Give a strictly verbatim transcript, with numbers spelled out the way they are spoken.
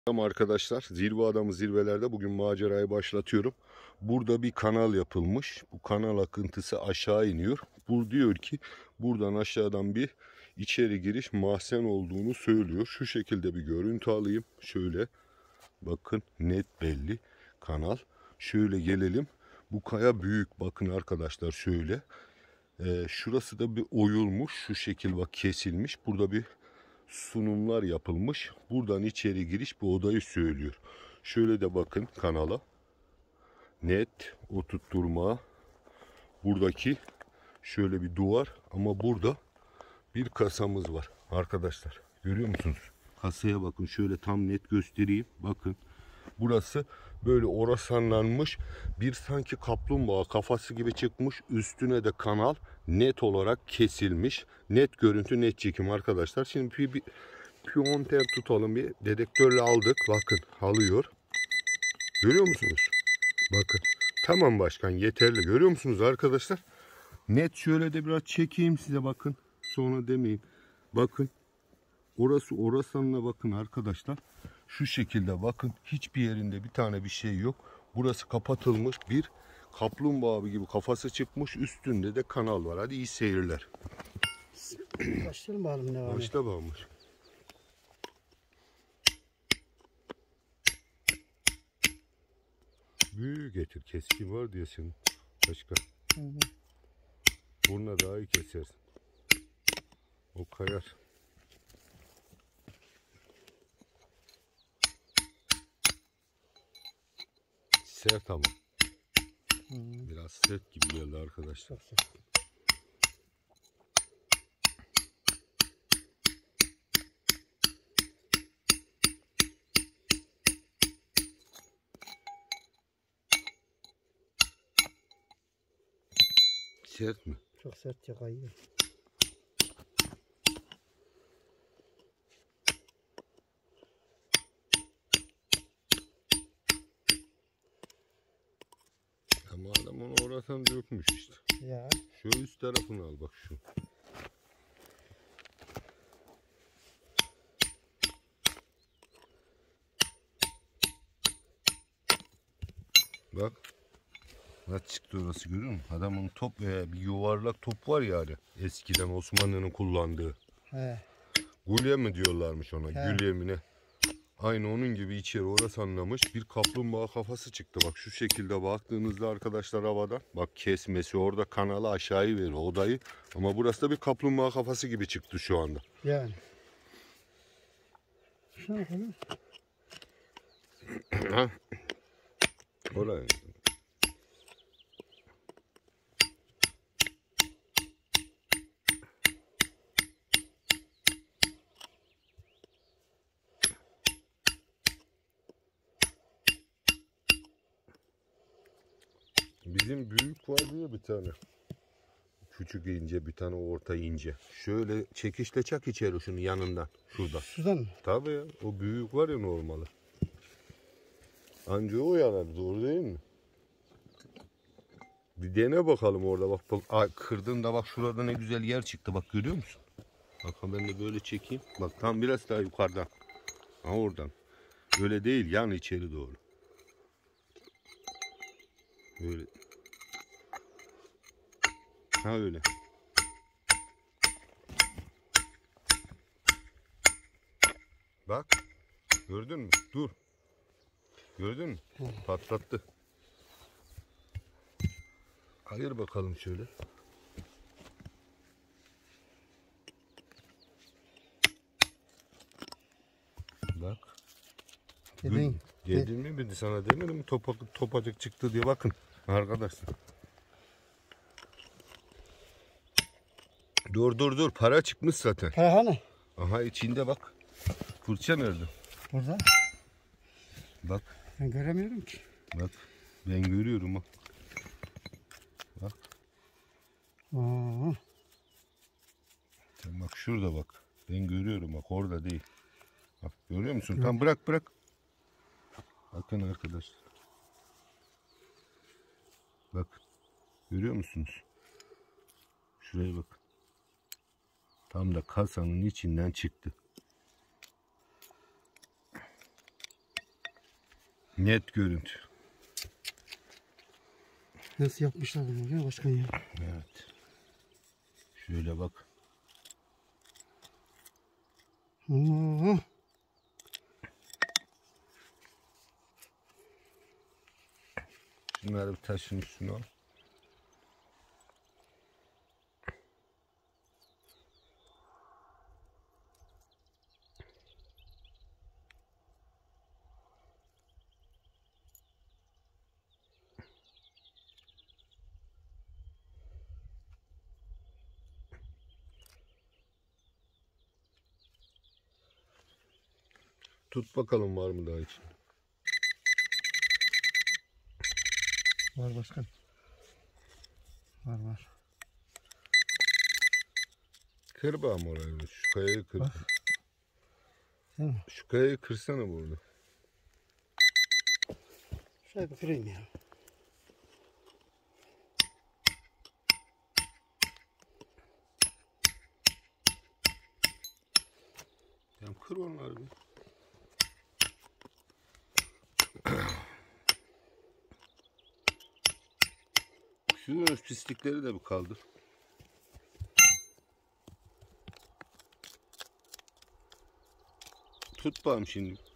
Arkadaşlar, Zirve Adamı zirvelerde bugün macerayı başlatıyorum. Burada bir kanal yapılmış. Bu kanal akıntısı aşağı iniyor. Bu diyor ki buradan aşağıdan bir içeri giriş mahzen olduğunu söylüyor. Şu şekilde bir görüntü alayım. Şöyle bakın, net belli kanal. Şöyle gelelim. Bu kaya büyük, bakın arkadaşlar şöyle. Ee, şurası da bir oyulmuş. Şu şekil bak, kesilmiş. Burada bir sunumlar yapılmış. Buradan içeri giriş bu odayı söylüyor. Şöyle de bakın kanala. Net oturtturma. Buradaki şöyle bir duvar ama burada bir kasamız var arkadaşlar. Görüyor musunuz? Kasaya bakın, şöyle tam net göstereyim. Bakın. Burası böyle orasanlanmış, bir sanki kaplumbağa kafası gibi çıkmış, üstüne de kanal net olarak kesilmiş. Net görüntü, net çekim arkadaşlar. Şimdi bir, bir piyonter tutalım, bir dedektörle aldık. Bakın alıyor. Görüyor musunuz? Bakın. Tamam başkan, yeterli. Görüyor musunuz arkadaşlar? Net şöyle de biraz çekeyim size, bakın. Sonra demeyin. Bakın. Orası orasanla, bakın arkadaşlar. Şu şekilde bakın, hiçbir yerinde bir tane bir şey yok. Burası kapatılmış, bir kaplumbağa gibi kafası çıkmış, üstünde de kanal var. Hadi iyi seyirler. Başlayalım bakalım ne var. Başla bağımız. Büyük getir, keskin var diyorsun başka. Hı hı. Buruna daha iyi kesersin. O kayar. Sert ama. Hmm. Biraz sert gibi geldi arkadaşlar. Çok sert. Sert mi? Çok sert ya, kayıyor. Ama adam onu oradan dökmüş işte. Ya. Şu üst tarafını al bak, şu. Bak. Nasıl çıktı orası, görüyor musun? Adamın top veya bir yuvarlak top var ya hani, eskiden Osmanlı'nın kullandığı. He. Gülye mi diyorlarmış ona? He. Gülye mi ne? Aynı onun gibi içeri orası anlamış. Bir kaplumbağa kafası çıktı. Bak şu şekilde baktığınızda arkadaşlar havadan. Bak kesmesi orada, kanalı aşağıya veriyor odayı. Ama burası da bir kaplumbağa kafası gibi çıktı şu anda. Yani. Şu an Oraya. Bizim büyük var diyor bir tane. Küçük ince, bir tane orta ince. Şöyle çekişle çak içeri şunun yanından. Şurada. Şuradan mı? Tabii ya. O büyük var ya normalde. Anca o yanar. Doğru değil mi? Bir dene bakalım orada. Bak, bak. Ay, kırdığında bak, şurada ne güzel yer çıktı. Bak görüyor musun? Bak ben de böyle çekeyim. Bak tam biraz daha yukarıdan. Ha oradan. Öyle değil. Yan içeri doğru. Böyle. Ha öyle. Bak. Gördün mü? Dur. Gördün mü? Hı. Patlattı. Hayır bakalım şöyle. Bak. Dedin. Dedin mi? Ben sana demedim mi? Topak, topacık çıktı diye, bakın. Arkadaşlar. Dur dur dur. Para çıkmış zaten. Para hani? Aha içinde bak. Fırça nerede? Burada. Bak. Ben göremiyorum ki. Bak. Ben görüyorum bak. Bak. Aa. Sen bak şurada bak. Ben görüyorum bak, orada değil. Bak görüyor musun? Tam bırak bırak. Bakın arkadaşlar. Bak. Görüyor musunuz? Şuraya bak. Tam da kasanın içinden çıktı. Net görüntü. Nasıl yapmışlar bunu ya başkan ya? Evet. Şöyle bak. Oo. Şunları bir taşın üstüne al. Tut bakalım var mı daha için. Var başkan. Var var. Kır bağım orayı. Şu kayayı kır. Bak. Değil mi? Şu kayayı kırsana burada. Şöyle bir kırayım ya. Tamam kır onları bir. Şu pislikleri de bir kaldır. Tut bağım şimdi.